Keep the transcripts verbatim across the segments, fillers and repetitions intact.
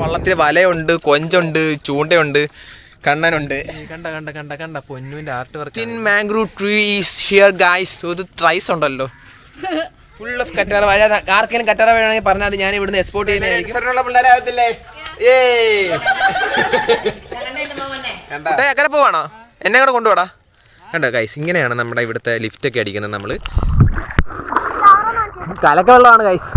വള്ളത്തിൽ വലയുണ്ട്, കൊഞ്ചുണ്ട്, ചൂണ്ടയുണ്ട്, കണ്ണനുണ്ട്. കണ്ട കണ്ട കണ്ട കണ്ട പൊന്നുവിന്റെ art work. Thin mangrove trees here guys. ഇത് ട്രൈസ് ഉണ്ടല്ലോ, ഫുൾ ഓഫ് കറ്റാറ വാഴ. ആർക്കെങ്കിലും കറ്റാറ വേണമെങ്കിൽ പറഞ്ഞാൽ അത് ഞാൻ ഇവിടുന്ന് എക്സ്പോർട്ട് ചെയ്യുന്നതായിരിക്കും. പിള്ളേരാകത്തില്ലേ? അങ്ങനെ പോവാണോ? എന്നെ കൂടെ കൊണ്ടുപോടാ. കണ്ടോ ഗൈസ്, ഇങ്ങനെയാണ് നമ്മുടെ ഇവിടുത്തെ ലിഫ്റ്റ് ഒക്കെ അടിക്കുന്നത് നമ്മള്. കലക്ക വെള്ളമാണ് ഗൈസ്.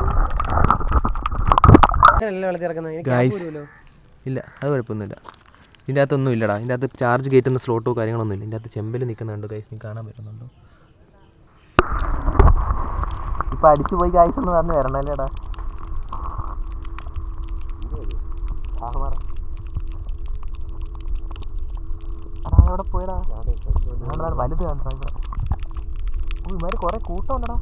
ഇല്ല, അത് കുഴപ്പമൊന്നുമില്ല. ഇതിൻ്റെ അകത്തൊന്നും ഇല്ലടാ. ഇതിൻ്റെ അകത്ത് ചാർജ് കയറ്റുന്ന സ്ലോട്ടോ കാര്യങ്ങളൊന്നും ഇല്ല. ഇതിൻ്റെ അകത്ത് ചെമ്പൽ നിൽക്കുന്നുണ്ട് ഗൈസ്, നീ കാണാൻ പറ്റുന്നുണ്ടോ? ഇപ്പം അടിച്ചു പോയി ഗൈസ് എന്ന് പറഞ്ഞ് വരണല്ലേടാ. അവിടെ പോയടാ, വലുത് കണ്ടോ ഇവിടെ? ഇമാര് കുറെ കൂട്ടം ഉണ്ടടാ.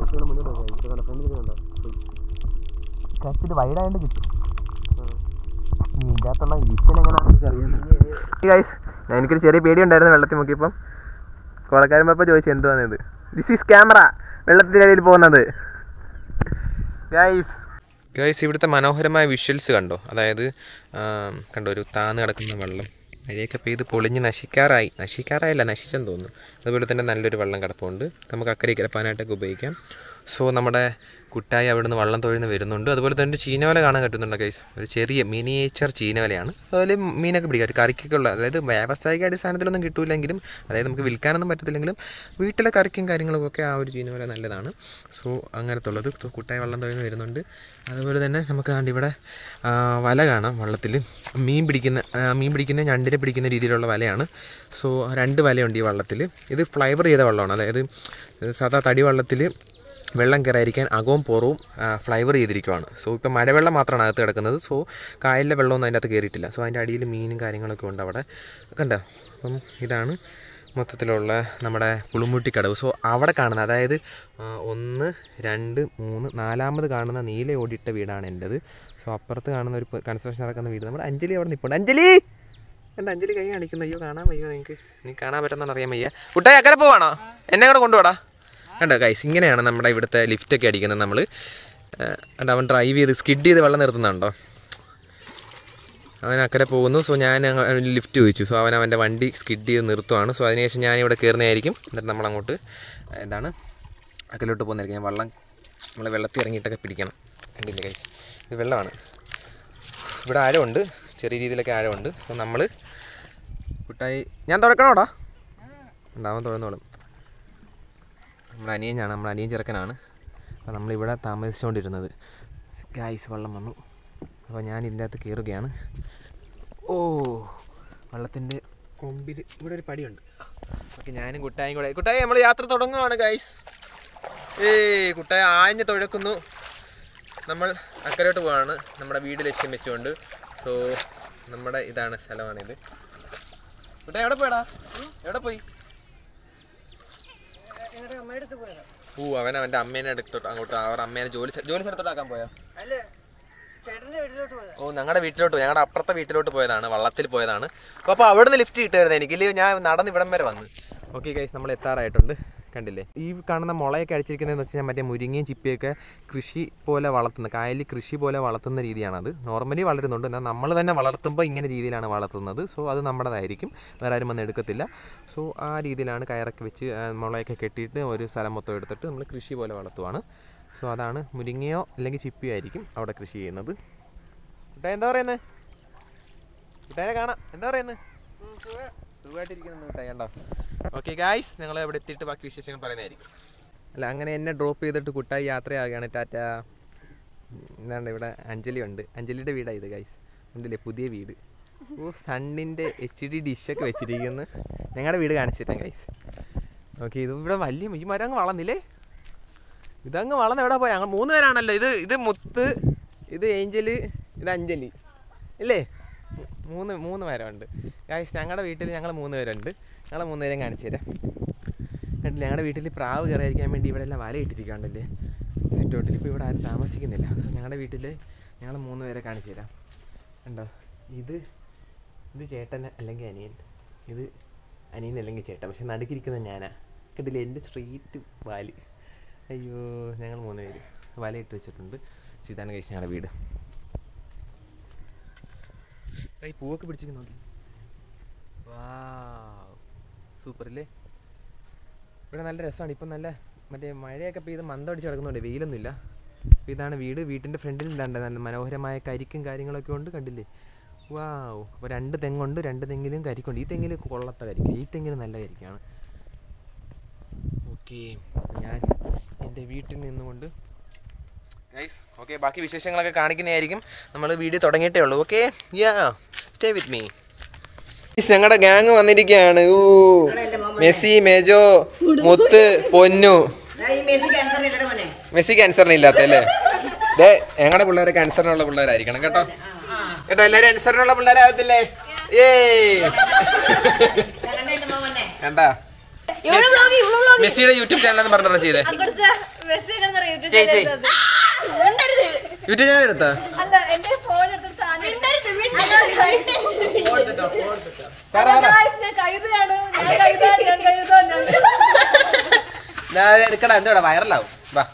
കച്ചിട്ട് വൈഡായിട്ട് കിട്ടും. ഇതിൻ്റെ അകത്തുള്ള വിഷൻ എങ്ങനെയാണെന്ന് എനിക്കൊരു ചെറിയ പേടി ഉണ്ടായിരുന്നു വെള്ളത്തിൽ മുക്കിയപ്പം. കൊളക്കാരൻ പപ്പ ചോദിച്ചു എന്തുവാണ് ഇത്. ദിസ് ഈസ് ക്യാമറ, വെള്ളത്തിനിടയിൽ പോകുന്നത്. ഗൈസ് ഗൈസ് ഇവിടുത്തെ മനോഹരമായ വിഷ്വൽസ് കണ്ടോ? അതായത് കണ്ടോ, ഒരു താന്ന് കിടക്കുന്ന വെള്ളം, മഴയൊക്കെ പെയ്ത് പൊളിഞ്ഞ് നശിക്കാറായി. നശിക്കാറായില്ല, നശിച്ചെന്ന് തോന്നുന്നു. അതുപോലെ തന്നെ നല്ലൊരു വെള്ളം കിടപ്പുണ്ട്, നമുക്ക് അക്കരെ കിടപ്പാനായിട്ടൊക്കെ ഉപയോഗിക്കാം. സോ നമ്മുടെ കുട്ടായി അവിടെ നിന്ന് വള്ളം തൊഴിന്ന് വരുന്നുണ്ട്. അതുപോലെ തന്നെ ചീനവല കാണാൻ പറ്റുന്നുണ്ട് ഗൈസ്. ഒരു ചെറിയ മിനിയേച്ചർ ചീനവലയാണ്. അതുപോലെ മീനൊക്കെ പിടിക്കാം, ഒരു കറിക്കൊക്കെ ഉള്ള. അതായത് വ്യാവസായിക അടിസ്ഥാനത്തിലൊന്നും കിട്ടില്ലെങ്കിലും, അതായത് നമുക്ക് വിൽക്കാനൊന്നും പറ്റത്തില്ലെങ്കിലും വീട്ടിലെ കറിക്കും കാര്യങ്ങൾക്കൊക്കെ ആ ഒരു ചീനവല നല്ലതാണ്. സോ അങ്ങനത്തെ ഉള്ളത് കുട്ടായി വള്ളം തൊഴിന്ന് വരുന്നുണ്ട്. അതുപോലെ തന്നെ നമുക്ക് കണ്ട് ഇവിടെ വല കാണാം. വള്ളത്തിൽ മീൻ പിടിക്കുന്ന മീൻ പിടിക്കുന്ന ഞണ്ടിനെ പിടിക്കുന്ന രീതിയിലുള്ള വലയാണ്. സോ രണ്ട് വലയുണ്ട് ഈ വള്ളത്തിൽ. ഇത് ഫ്ലൈവർ ചെയ്ത വള്ളമാണ്. അതായത് സാധാ തടി വള്ളത്തിൽ വെള്ളം കയറാതിരിക്കാൻ അകവും പുറവും ഫ്ലൈവർ ചെയ്തിരിക്കുവാണ്. സോ ഇപ്പോൾ മഴവെള്ളം മാത്രമാണ് അകത്ത് കിടക്കുന്നത്. സോ കായലിലെ വെള്ളമൊന്നും അതിൻ്റെ അകത്ത് കയറിയിട്ടില്ല. സോ അതിൻ്റെ അടിയിൽ മീനും കാര്യങ്ങളൊക്കെ ഉണ്ട് അവിടെ കണ്ടോ. അപ്പം ഇതാണ് മൊത്തത്തിലുള്ള നമ്മുടെ പുളിമുട്ടിക്കടവ്. സോ അവിടെ കാണുന്ന, അതായത് ഒന്ന് രണ്ട് മൂന്ന് നാലാമത് കാണുന്ന നീല ഓടിയിട്ട വീടാണ് എൻ്റെത്. സോ അപ്പുറത്ത് കാണുന്ന ഒരു കൺസ്ട്രക്ഷൻ നടക്കുന്ന വീട് നമ്മുടെ അഞ്ജലി അവിടെ നിൽപ്പുണ്ട്. അഞ്ജലി എൻ്റെ അഞ്ജലി കൈ കാണിക്കുന്നു. അയ്യോ കാണാൻ വയ്യോ നിങ്ങൾക്ക്, നീ കാണാൻ പറ്റുമെന്നാണ് അറിയാൻ വയ്യ. കുട്ടായി അക്കരെ പോവാണോ? എന്നെ കൂടെ കൊണ്ടുപോടാ. കണ്ടോ ഗൈസ്, ഇങ്ങനെയാണ് നമ്മുടെ ഇവിടുത്തെ ലിഫ്റ്റൊക്കെ അടിക്കുന്നത് നമ്മൾ. കണ്ടോ അവൻ ഡ്രൈവ് ചെയ്ത് സ്കിഡ് ചെയ്ത് വെള്ളം നിർത്തുന്നുണ്ടോ? അവൻ അക്കരെ പോകുന്നു. സോ ഞാൻ ലിഫ്റ്റ് ചോദിച്ചു. സോ അവൻ അവൻ്റെ വണ്ടി സ്കിഡ് ചെയ്ത് നിർത്തുവാണ്. സോ അതിനുശേഷം ഞാനിവിടെ കയറുന്നതായിരിക്കും. എന്നിട്ട് നമ്മളങ്ങോട്ട് എന്താണ് അക്കലോട്ട് പോകുന്നതായിരിക്കും. ഞാൻ വെള്ളം നമ്മൾ വെള്ളത്തിൽ ഇറങ്ങിയിട്ടൊക്കെ പിടിക്കണം. കണ്ടില്ല ഗൈസ്, ഇത് വെള്ളമാണ്. ഇവിടെ ആഴമുണ്ട്, ചെറിയ രീതിയിലൊക്കെ ആഴമുണ്ട്. സോ നമ്മൾ കുട്ടായി ഞാൻ തുറക്കണോടാ? ഉണ്ടാവാൻ തുറന്നോളും. നമ്മുടെ അനിയനാണ്, നമ്മുടെ അനിയൻ ചെറുക്കനാണ്. അപ്പോൾ നമ്മളിവിടെ താമസിച്ചുകൊണ്ടിരുന്നത്. ഗൈസ് വെള്ളം വന്നു. അപ്പോൾ ഞാൻ ഇതിൻ്റെ അകത്ത് കയറുകയാണ്. ഓ വെള്ളത്തിൻ്റെ കൊമ്പിൽ ഇവിടെ ഒരു പടിയുണ്ട്. ഓക്കെ, ഞാനും കുട്ടായും കൂടെ. കുട്ടായി നമ്മൾ യാത്ര തുടങ്ങുകയാണ് ഗൈസ്. ഏയ് കുട്ടായി ആഞ്ഞ് തുഴക്കുന്നു. നമ്മൾ അക്കരോട്ട് പോവാണ് നമ്മുടെ വീട് ലക്ഷ്യം വെച്ചുകൊണ്ട്. സോ നമ്മുടെ ഇതാണ് സ്ഥലമാണിത്. കുട്ടായി എവിടെ പോയടാ? എവിടെ പോയി? ഓ അവൻ അവൻ്റെ അമ്മേനെ അടുത്തോട്ട് അങ്ങോട്ട് അവർ അമ്മേനെ ജോലി ജോലി സ്ഥലത്തോട്ടാക്കാൻ പോയോ? ഓ ഞങ്ങളുടെ വീട്ടിലോട്ട്, ഞങ്ങളുടെ അപ്പുറത്തെ വീട്ടിലോട്ട് പോയതാണ്, വള്ളത്തിൽ പോയതാണ്. അപ്പോൾ അപ്പോൾ അവിടെ നിന്ന് ലിഫ്റ്റ് കിട്ടുമായിരുന്നു എനിക്ക്. ഇല്ലെങ്കിൽ ഞാൻ നടന്ന് ഇവിടം വരെ വന്ന്. ഓക്കെ ഗൈസ്, നമ്മൾ എത്താറായിട്ടുണ്ട്. കണ്ടില്ലേ ഈ കാണുന്ന മുളയൊക്കെ അടിച്ചിരിക്കുന്നതെന്ന് വെച്ച് കഴിഞ്ഞാൽ മറ്റേ മുരിങ്ങയും ചിപ്പിയൊക്കെ കൃഷി പോലെ വളർത്തുന്ന, കായലിൽ കൃഷി പോലെ വളർത്തുന്ന രീതിയാണത്. നോർമലി വളരുന്നുണ്ട്, എന്നാൽ നമ്മൾ തന്നെ വളർത്തുമ്പോൾ ഇങ്ങനെ രീതിയിലാണ് വളർത്തുന്നത്. സോ അത് നമ്മുടേതായിരിക്കും, വേറെ ആരും വന്ന് എടുക്കത്തില്ല. സോ ആ രീതിയിലാണ് കയറൊക്കെ വെച്ച് മുളയൊക്കെ കെട്ടിയിട്ട് ഒരു സ്ഥലം മൊത്തം എടുത്തിട്ട് നമ്മൾ കൃഷി പോലെ വളർത്തുവാണ്. സോ അതാണ് മുരിങ്ങയോ അല്ലെങ്കിൽ ചിപ്പിയോ ആയിരിക്കും അവിടെ കൃഷി ചെയ്യുന്നത്. കുട്ടായി എന്താ പറയുന്നത്? കുട്ടായിനെ കാണാം. എന്താ പറയുന്നത്? സുഖമായിട്ടിരിക്കുന്നു കുട്ടായി, കണ്ടോ? ഓക്കെ ഗായ്സ്, ഞങ്ങൾ ഇവിടെ എത്തിയിട്ട് ബാക്കി വിശേഷങ്ങൾ പറയുന്നതായിരിക്കും. അല്ല അങ്ങനെ എന്നെ ഡ്രോപ്പ് ചെയ്തിട്ട് കുട്ടായി യാത്രയാവുകയാണ്. ടാറ്റ. എന്താണ് ഇവിടെ അഞ്ജലി ഉണ്ട്. അഞ്ജലിയുടെ വീടാണ് ഇത് ഗൈസ്. ഉണ്ടല്ലേ പുതിയ വീട്. ഓ സണ്ണിൻ്റെ എച്ച് ഡി ഡിഷൊക്കെ വെച്ചിരിക്കുന്നു. ഞങ്ങളുടെ വീട് കാണിച്ചിട്ടാണ് ഗൈസ്. ഓക്കെ, ഇത് ഇവിടെ വലിയ ഈ മരം അങ്ങ് വളർന്നില്ലേ? ഇതങ്ങ് വളർന്ന് എവിടെ പോയാൽ? ഞങ്ങൾ മൂന്ന് പേരാണല്ലോ. ഇത് ഇത് മുത്ത്, ഇത് ഏഞ്ചല്, ഇത് അഞ്ജലി ഇല്ലേ? മൂന്ന് മൂന്ന് പേരുണ്ട് ഗൈസ്. ഞങ്ങളുടെ വീട്ടിൽ ഞങ്ങൾ മൂന്ന് പേരുണ്ട്. ഞങ്ങളെ മൂന്ന് പേരെയും കാണിച്ചു തരാം. കണ്ടില്ലേ, ഞങ്ങളുടെ വീട്ടിൽ പ്രാവ് കയറിയിരിക്കാൻ വേണ്ടി ഇവിടെ എല്ലാം വല ഇട്ടിരിക്കാണ്ടല്ലേ സിറ്റൗട്ടിൽ. ഇപ്പോൾ ഇവിടെ ആരും താമസിക്കുന്നില്ല. സോ ഞങ്ങളുടെ വീട്ടിൽ ഞങ്ങൾ മൂന്ന് പേരെ കാണിച്ചു തരാം. കണ്ടോ, ഇത് ഇത് ചേട്ടൻ അല്ലെങ്കിൽ അനിയൻ, ഇത് അനിയൻ അല്ലെങ്കിൽ ചേട്ടൻ, പക്ഷെ നടുക്കിരിക്കുന്ന ഞാനാ. കണ്ടില്ലേ എൻ്റെ സ്ട്രീറ്റ് വാല്. അയ്യോ, ഞങ്ങൾ മൂന്ന് പേര് വല ഇട്ട് വെച്ചിട്ടുണ്ട്. ഇതാണ് കഴിച്ച് ഞങ്ങളുടെ വീട്. ഈ പൂവൊക്കെ പിടിച്ചിരിക്കുന്നു നോക്കി. വാ സൂപ്പർ അല്ലേ. ഇവിടെ നല്ല രസമാണ്. ഇപ്പം നല്ല മറ്റേ മഴയൊക്കെ പെയ്ത് മന്ദടിച്ച് കിടക്കുന്നുണ്ട്, വെയിലൊന്നുമില്ല. അപ്പോൾ ഇതാണ് വീട്. വീട്ടിൻ്റെ ഫ്രണ്ടിൽ ഇല്ലാണ്ട് നല്ല മനോഹരമായ കരിക്കും കാര്യങ്ങളൊക്കെ ഉണ്ട്, കണ്ടില്ലേ. വാവ്. അപ്പോൾ രണ്ട് തെങ്ങുണ്ട്, രണ്ട് തെങ്ങിലും കരിക്കുണ്ട്. ഈ തെങ്ങിൽ കൊള്ളത്ത കരിക്ക, ഈ തെങ്ങിൽ നല്ല കരിക്കാണ്. ഓക്കെ, ഞാൻ എൻ്റെ വീട്ടിൽ നിന്നുകൊണ്ട് ഗൈസ് ഓക്കെ ബാക്കി വിശേഷങ്ങളൊക്കെ കാണിക്കുന്നതായിരിക്കും. നമ്മൾ വീഡിയോ തുടങ്ങിയിട്ടേ ഉള്ളൂ. Okay, yeah stay with me. ഞങ്ങളുടെ ഗ്യാങ് വന്നിരിക്കുകയാണ്. ഓ മെസ്സി, മെജോ, മുത്ത്, പൊന്നു. മെസ്സി ക്യാൻസറിന് ഇല്ലാത്ത അല്ലേ? ഡേ ഞങ്ങളുടെ പിള്ളേർ ക്യാൻസറിനുള്ള പിള്ളേരായിരിക്കണം കേട്ടോ. കേട്ടോ എല്ലാവരും ക്യാൻസറിനുള്ള പിള്ളേരാകത്തില്ലേ? ഏയ് കണ്ടാ മെസ്സിയുടെ യൂട്യൂബ് ചാനൽ പറഞ്ഞോ ചെയ്തേ. യൂട്യൂബ് ചാനൽ എടുത്താ എടുക്കടാ, എന്തോടാ വൈറലാവും. വാ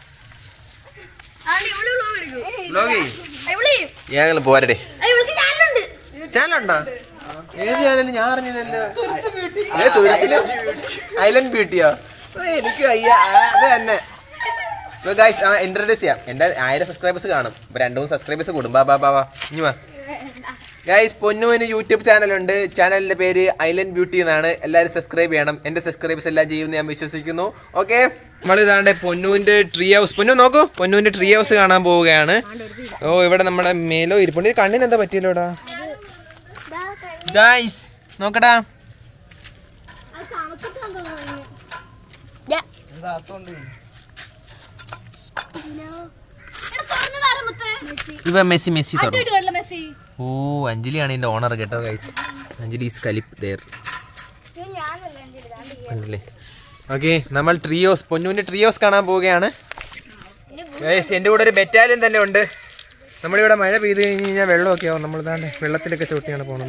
ഞങ്ങൾ പോരടേ. ചാനലുണ്ടോ? ഏത് ചാനൽ? ഞാൻ അറിഞ്ഞില്ലല്ലോ. തുരുത്തില് ഐലൻഡ് ബ്യൂട്ടിയോ? എനിക്ക് അയ്യ അത് തന്നെ. ഇൻട്രൊഡ്യൂസ് ചെയ്യാം. എന്റെ ആയിരം സബ്സ്ക്രൈബേഴ്സ് കാണും. ഇപ്പൊ രണ്ടു മൂന്ന് സബ്സ്ക്രൈബേഴ്സ് കൂടും. ബാ ബാ ബാ ഇനി വാ ഗൈസ്. പൊന്നുവിന് യൂട്യൂബ് ചാനലുണ്ട്. ചാനലിന്റെ പേര് ഐലൻഡ് ബ്യൂട്ടി എന്നാണ്. എല്ലാവരും സബ്സ്ക്രൈബ് ചെയ്യണം. എന്റെ സബ്സ്ക്രൈബേഴ്സ് എല്ലാം ചെയ്യുമെന്ന് ഞാൻ വിശ്വസിക്കുന്നു. ഓക്കെ, നമ്മൾ ഇതാണ്ട് പൊന്നുവിന്റെ ട്രീ ഹൗസ്. പൊന്നു നോക്കൂ, പൊന്നുവിന്റെ ട്രീ ഹൗസ് കാണാൻ പോവുകയാണ്. ഓ ഇവിടെ നമ്മുടെ മേലോ ഇരിപ്പുണ്ട്. കണ്ണിന് എന്താ പറ്റിയല്ലോടാ ഗൈസ്? നോക്കടാ. ഇവ മെസ്സി മെസ്സി ഓ അഞ്ജലിയാണ് ഇതിന്റെ ഓണർ കേട്ടോ ഗൈസ്. അഞ്ജലി ഈസ് കലിപ്പ് ദേർ കണ്ടില്ലേ. ഓക്കെ, നമ്മൾ ട്രിയോസ് പൊന്നുവിന്റെ ട്രിയോസ് കാണാൻ പോവുകയാണ് ഗൈസ്. എൻ്റെ കൂടെ ഒരു ബറ്റാലിയൻ തന്നെ ഉണ്ട്. നമ്മളിവിടെ മഴ പെയ്ത് കഴിഞ്ഞ് കഴിഞ്ഞാൽ വെള്ളമൊക്കെ ആവും. നമ്മൾ ഇതാണ്ട് വെള്ളത്തിലൊക്കെ ചവിട്ടിയാണ് പോണത്.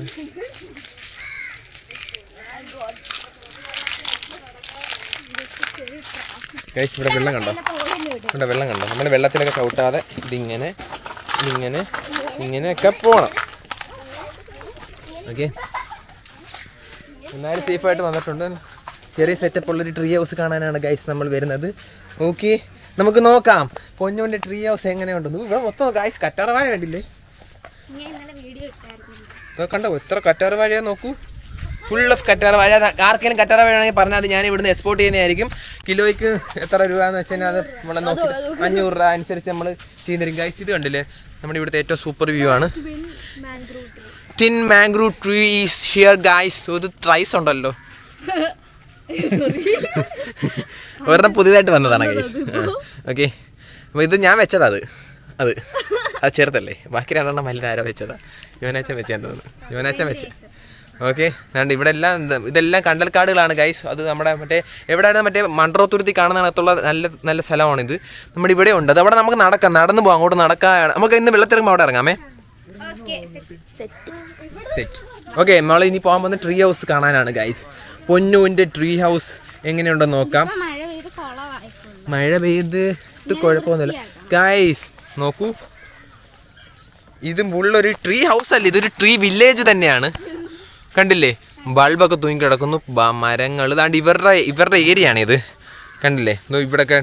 ഗൈസ് ഇവിടെ വെള്ളം കണ്ടോ? ഇവിടെ വെള്ളം കണ്ടോ? നമ്മൾ വെള്ളത്തിലൊക്കെ ചവിട്ടാതെ ഇതിങ്ങനെ ഇങ്ങനെ ഇങ്ങനെയൊക്കെ പോകണം. ഓക്കെ, എല്ലാവരും സേഫായിട്ട് വന്നിട്ടുണ്ട്. ചെറിയ സെറ്റപ്പ് ഉള്ളൊരു ട്രീ ഹൗസ് കാണാനാണ് ഗൈസ് നമ്മൾ വരുന്നത്. ഓക്കെ, നമുക്ക് നോക്കാം പൊന്നുവിൻ്റെ ട്രീ ഹൗസ് എങ്ങനെയുണ്ടെന്ന്. ഇവിടെ മൊത്തം ഗൈസ് കറ്റാർവാഴ കണ്ടില്ലേ? കണ്ടോ എത്ര കറ്റാർവാഴയാ നോക്കൂ. ഫുൾ ഓഫ് കറ്റാർവാഴ. ആർക്കെങ്കിലും കറ്റാർവാഴ ആണെങ്കിൽ പറഞ്ഞാൽ അത് ഞാൻ ഇവിടുന്ന് എക്സ്പോർട്ട് ചെയ്യുന്നതായിരിക്കും. കിലോയ്ക്ക് എത്ര രൂപ എന്ന് വെച്ച് കഴിഞ്ഞാൽ അത് നമ്മളെ നോക്കി അഞ്ഞൂറ് രൂപ അനുസരിച്ച് നമ്മൾ ചെയ്യുന്നതായിരിക്കും ഗൈസ്. ഇത് കണ്ടില്ലേ നമ്മുടെ ഇവിടുത്തെ ഏറ്റവും സൂപ്പർ വ്യൂ ആണ്. Thin mangrove tree is here guys. ഇത് ട്രൈസ് ഉണ്ടല്ലോ, ഒരെണ്ണം പുതിയതായിട്ട് വന്നതാണ് ഗൈസ്. ഓക്കെ, അപ്പോൾ ഇത് ഞാൻ വെച്ചതാ. അത് അത് അത് ചെറുതല്ലേ, ബാക്കി രണ്ടെണ്ണം വലുത് ആരോ വെച്ചതാ. യുവനാച്ചൻ വെച്ചാൽ തോന്നുന്നു. യുവനാച്ചൻ വെച്ച്. ഓക്കെ, അതുകൊണ്ട് ഇവിടെ എല്ലാം ഇതെല്ലാം കണ്ടൽക്കാടുകളാണ് ഗൈസ്. അത് നമ്മുടെ മറ്റേ എവിടെയാണ് മറ്റേ മൺട്രോത്തുരുത്തി കാണുന്നതിനകത്തുള്ള നല്ല നല്ല സ്ഥലമാണിത്. നമ്മുടെ ഇവിടെ ഉണ്ട്. അത് അവിടെ നമുക്ക് നടക്കാം, നടന്നു പോകാം. അങ്ങോട്ട് നടക്കാൻ നമുക്ക് ഇന്ന് വെള്ളത്തിറങ്ങുമ്പോൾ അവിടെ ഇറങ്ങാമേ. സെറ്റ്. ഓക്കെ, നമ്മൾ ഇനി പോകാൻ പോകുന്ന ട്രീ ഹൗസ് കാണാനാണ് ഗൈസ്. പൊന്നുവിൻ്റെ ട്രീ ഹൗസ് എങ്ങനെയുണ്ടെന്ന് നോക്കാം. മഴ പെയ്തിട്ട് കുഴപ്പമൊന്നുമില്ല ഗൈസ്. നോക്കൂ, ഇത് ഫുള്ളൊരു ട്രീ ഹൗസ് അല്ല, ഇതൊരു ട്രീ വില്ലേജ് തന്നെയാണ്. കണ്ടില്ലേ, ബൾബൊക്കെ തൂങ്ങി കിടക്കുന്നു, മരങ്ങൾ. ഇതാണ്ട് ഇവരുടെ ഇവരുടെ ഏരിയ ആണ് ഇത്. കണ്ടില്ലേ ഇവിടെയൊക്കെ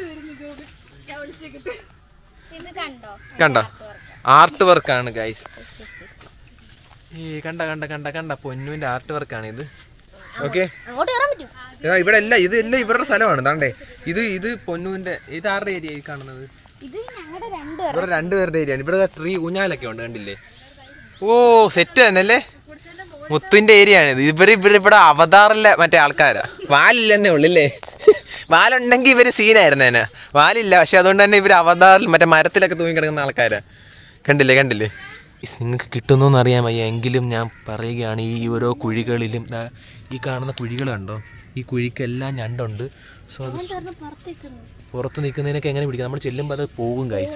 കണ്ടോ? ആർട്ട് വർക്കാണ് ഗൈസ്. ഏ കണ്ട കണ്ട കണ്ട കണ്ട പൊന്നുവിന്റെ ആർട്ട് വർക്കാണ് ഇത്. ഓക്കെ, ഇവിടെ എല്ലാം ഇത് എല്ലാം ഇവരുടെ സ്ഥലമാണ്. താണ്ടേ ഇത് ഇത് പൊന്നുവിന്റെ. ഇത് ആരുടെ ഏരിയ കാണുന്നത്? ഇവിടെ രണ്ടുപേരുടെ ഏരിയ ആണ്. ഇവിടെ ട്രീ ഊഞ്ഞാലൊക്കെ ഉണ്ട് കണ്ടില്ലേ. ഓ സെറ്റ് തന്നെ അല്ലേ. മുത്തിന്റെ ഏരിയ ആണ് ഇത്. ഇവര് ഇവര് ഇവിടെ അവതാറില്ല മറ്റേ ആൾക്കാരാ. വാലില്ലെന്നേ ഉള്ളല്ലേ. വാലുണ്ടെങ്കിൽ ഇവര് സീനായിരുന്നു തന്നെ. വാലില്ല, പക്ഷെ അതുകൊണ്ട് തന്നെ ഇവര് അവതാറിൽ മറ്റേ മരത്തിലൊക്കെ തൂങ്ങി കിടക്കുന്ന ആൾക്കാരാ. കണ്ടില്ലേ കണ്ടില്ലേ. നിങ്ങൾക്ക് കിട്ടുന്നോന്ന് അറിയാൻ വയ്യ, എങ്കിലും ഞാൻ പറയുകയാണ്. ഈ ഓരോ കുഴികളിലും ഈ കാണുന്ന കുഴികൾ കണ്ടോ? ഈ കുഴിക്കെല്ലാം ഞണ്ടുണ്ട്. സോ അത് പുറത്ത് നിൽക്കുന്നതിനൊക്കെ എങ്ങനെ പിടിക്കാം? നമ്മൾ ചെല്ലുമ്പോൾ അത് പോകും ഗൈസ്.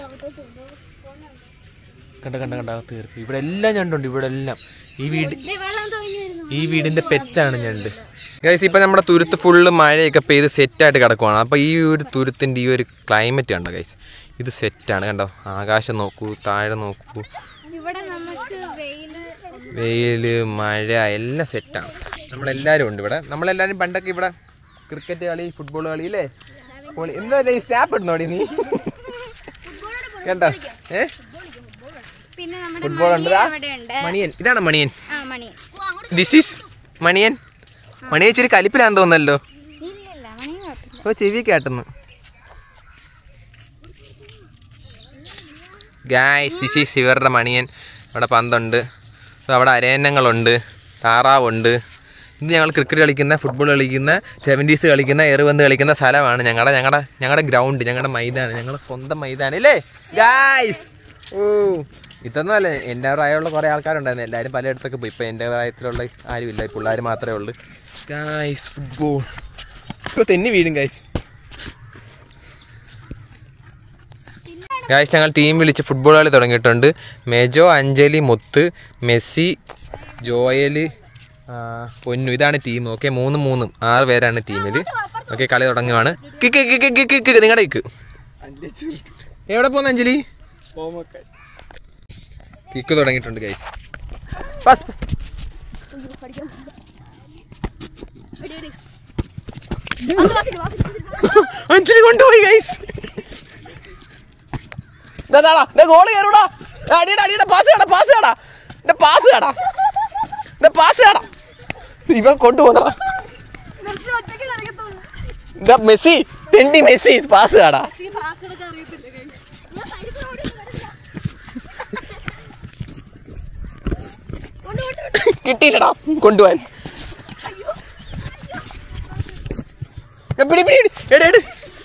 കണ്ട കണ്ട കണ്ട തീർപ്പ്. ഇവിടെ എല്ലാം ഞണ്ടുണ്ട്. ഇവിടെ എല്ലാം ഈ വീട് ഈ വീടിന്റെ പെറ്റ്സാണ് ഞണ്ട് ഗൈസ്. ഇപ്പം നമ്മുടെ തുരുത്ത് ഫുള്ള് മഴയൊക്കെ പെയ്ത് സെറ്റായിട്ട് കിടക്കുവാണ്. അപ്പോൾ ഈ ഒരു തുരുത്തിൻ്റെ ഈ ഒരു ക്ലൈമറ്റ് കണ്ടോ ഗൈസ്, ഇത് സെറ്റാണ്. കണ്ടോ, ആകാശം നോക്കൂ, താഴെ നോക്കൂ. വെയിൽ, മഴ എല്ലാം സെറ്റാണ്. നമ്മളെല്ലാവരും ഉണ്ട് ഇവിടെ. നമ്മളെല്ലാവരും പണ്ടൊക്കെ ഇവിടെ ക്രിക്കറ്റ് കളി, ഫുട്ബോൾ കളി അല്ലേ? എന്താ ഈ സ്റ്റാപ്പ് ഇടുന്നോടി നീ? കേട്ടോ? ഏ ഫുട്ബോൾ ഉണ്ട്. മണിയൻ, ഇതാണ് മണിയൻ. This is Maniyan. മണിയെ ഇച്ചിരി കലിപ്പിലാന്ന് തോന്നല്ലോ. ഓ ചെവി കേട്ടെന്ന്. ഗായ്സ് ദിസ് ഈസ് ഇവരുടെ മണിയൻ. അവിടെ പന്തുണ്ട്, അവിടെ അരയന്നങ്ങളുണ്ട്, താറാവുണ്ട്. ഇത് ഞങ്ങൾ ക്രിക്കറ്റ് കളിക്കുന്ന, ഫുട്ബോൾ കളിക്കുന്ന, സെവൻറ്റീസ് കളിക്കുന്ന, എറുപന്ത് കളിക്കുന്ന സ്ഥലമാണ് ഞങ്ങളുടെ ഞങ്ങളുടെ ഞങ്ങളുടെ ഗ്രൗണ്ട്, ഞങ്ങളുടെ മൈതാനം, ഞങ്ങളുടെ സ്വന്തം മൈതാനം അല്ലേ ഗായ്സ്? ഓ ഇതൊന്നും അല്ലേ, എൻ്റെ പ്രായമുള്ള കുറേ ആൾക്കാരുണ്ടായിരുന്നു. എല്ലാവരും പലയിടത്തൊക്കെ പോയി. ഇപ്പോൾ എൻ്റെ പ്രായത്തിലുള്ള ആരുമില്ല, ഈ പിള്ളേർ മാത്രമേ ഉള്ളൂ. ഗായ്സ് ഫുട്ബോൾ ഇപ്പോൾ തെന്നി വീഴും ഗായ്സ്. ഗായ്സ് ഞങ്ങൾ ടീം വിളിച്ച് ഫുട്ബോൾ കളി തുടങ്ങിയിട്ടുണ്ട്. മെജോ, അഞ്ജലി, മുത്ത്, മെസ്സി, ജോയൽ, പൊന്നു, ഇതാണ് ടീം. ഓക്കെ, മൂന്നും മൂന്നും ആറ് പേരാണ് ടീമിൽ. ഓക്കെ, കളി തുടങ്ങുവാണ്. കിക്ക് കിക്ക് കിക്ക് കിക്ക് നിങ്ങളുടെ കിക്ക്. എവിടെ പോകുന്നു അഞ്ജലി? കിക്ക് തുടങ്ങിയിട്ടുണ്ട് ഗൈസ്. അഞ്ജലി കൊണ്ടുപോയി ഗൈസ്. ഗോള് കയറൂടാ. അടിയടാ അടിയടാ, പാസ് കടാ പാസ് കടാ പാസ് കടാ പാസ് കടാ. ഇവ കൊണ്ടുപോകുന്നടാ മെസ്സി, തെണ്ടി മെസ്സി, പാസ് കടാ. കിട്ടിയില്ലടാ കൊണ്ടുപോവാൻ. പിടി പിടി എട് എട്.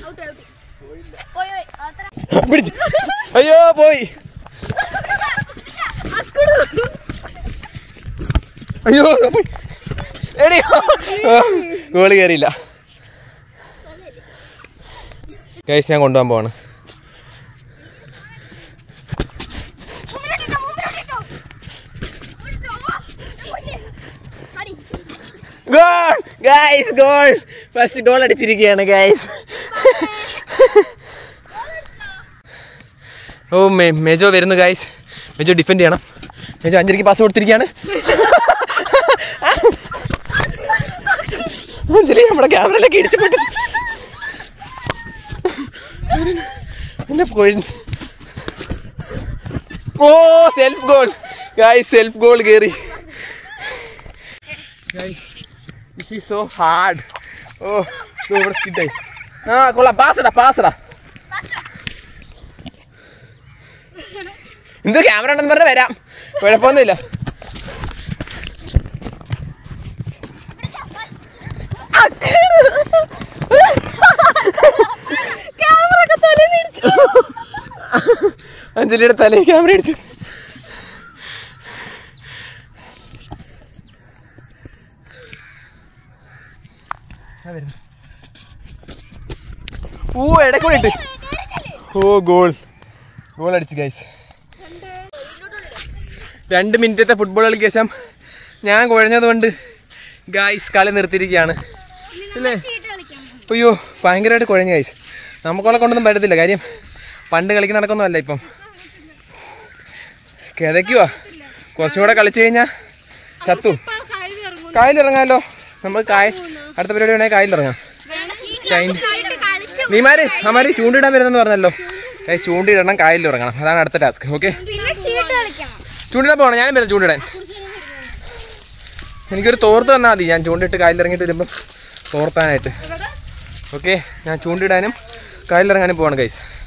പിടിച്ചു. അയ്യോ പോയി. അയ്യോ പോയി. എടി ഗോള് കയറിയില്ല ഗൈസ്. ഞാൻ കൊണ്ടുപോകാൻ പോവാണ്. Goal guys, goal. First goal അടിച്ചിരിക്കുകയാണ് ഗൈസ്. ഓ മെ മെജോ വരുന്നു ഗൈസ്. മെജോ ഡിഫെൻഡ് ചെയ്യണം. മെജോ അഞ്ജലിക്ക് പാസ് കൊടുത്തിരിക്കുകയാണ്. അഞ്ജലി നമ്മുടെ ക്യാമറയിലേക്ക് ഇടിച്ചപ്പെട്ടു. ഓ self goal guys, self goal കയറി. This is so hard. ഓ ഇവിടെ സ്കിറ്റായി. ആ കൊള്ളാം. പാസടാ പാസടാ. എന്ത് ക്യാമറ ഉണ്ടെന്ന് പറഞ്ഞാൽ വരാം, കുഴപ്പമൊന്നുമില്ല. അഞ്ജലിയുടെ തലയിൽ ക്യാമറ അടിച്ചു. ഓ ഇടക്കൂടെ ഇട്ട്. ഓ ഗോൾ, ഗോൾ അടിച്ചു ഗൈസ്. രണ്ട് മിനിറ്റത്തെ ഫുട്ബോൾ കളിക്ക് ശേഷം ഞാൻ കുഴഞ്ഞതുകൊണ്ട് ഗൈസ് കളി നിർത്തിയിരിക്കുകയാണ് അല്ലേ? അയ്യോ ഭയങ്കരമായിട്ട് കുഴഞ്ഞു ഗൈസ്. നമുക്കുള്ള കൊണ്ടൊന്നും പറ്റത്തില്ല. കാര്യം പണ്ട് കളിക്കുന്ന നടക്കൊന്നും അല്ല ഇപ്പം. കിതയ്ക്കുവാ. കുറച്ചും കൂടെ കളിച്ചു കഴിഞ്ഞാൽ ചത്തു. കായലിറങ്ങാമല്ലോ നമ്മൾ. കായൽ അടുത്ത പരിപാടി വേണമെങ്കിൽ കായലിറങ്ങാം. നീമാര് അമാര് ചൂണ്ടിടാൻ വരുന്നെന്ന് പറഞ്ഞല്ലോ. ചൂണ്ടിടണം, കായലിൽ ഇറങ്ങണം. അതാണ് അടുത്ത ടാസ്ക്. ഓക്കെ, ചൂണ്ടിടാൻ പോകണം. ഞാനും വരാം ചൂണ്ടിടാൻ. എനിക്കൊരു തോർത്ത് തന്നാൽ മതി. ഞാൻ ചൂണ്ടിട്ട് കായലിറങ്ങിയിട്ട് വരുമ്പം തോർത്താനായിട്ട്. ഓക്കെ, ഞാൻ ചൂണ്ടിടാനും കായലിറങ്ങാനും പോവാണ് ഗൈസ്.